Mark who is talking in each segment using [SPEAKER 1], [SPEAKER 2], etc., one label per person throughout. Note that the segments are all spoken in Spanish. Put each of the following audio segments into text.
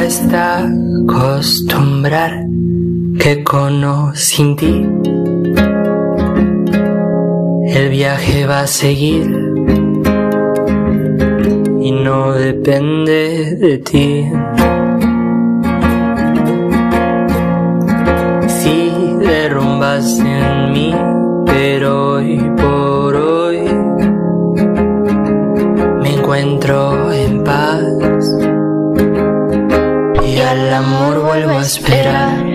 [SPEAKER 1] cuesta acostumbrar que sin ti el viaje va a seguir y no depende de ti. Si derrumbas en mí, pero hoy por hoy me encuentro en paz y al amor vuelvo a esperar.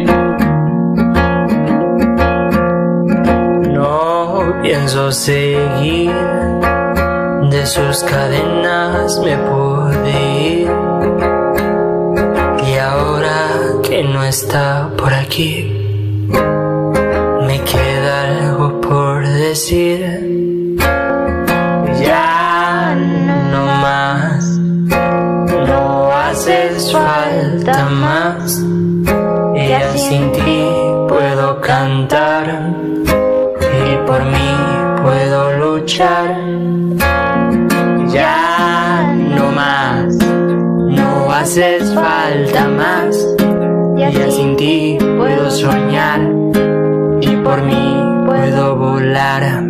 [SPEAKER 1] No pienso seguir, de sus cadenas me pude ir, y ahora que no está por aquí, me queda algo por decir. Ya no más, no haces falta más, ya sin ti puedo cantar y por mí puedo luchar. Ya no más, no haces falta más, ya sin ti puedo soñar y por mí puedo volar.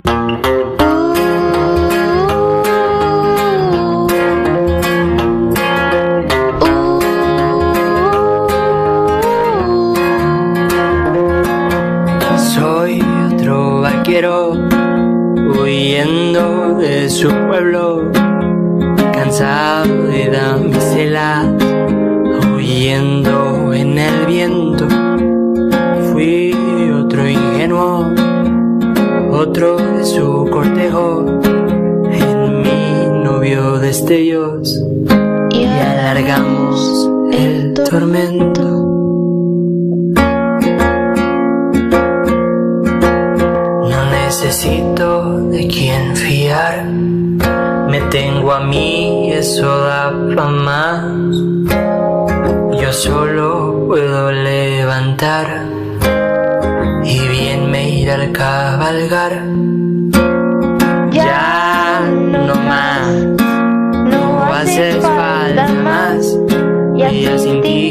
[SPEAKER 1] Soy otro vaquero huyendo de su pueblo, cansado de damiselas, huyendo en el viento. Fui otro ingenuo, otro de su cortejo, en mi novio destellos, y alargamos el tormento. No necesito de quien fiar, me tengo a mí y eso da pa' más. Yo solo puedo levantar y bien me irá al cabalgar. Ya no más, no haces falta más, y ya sin ti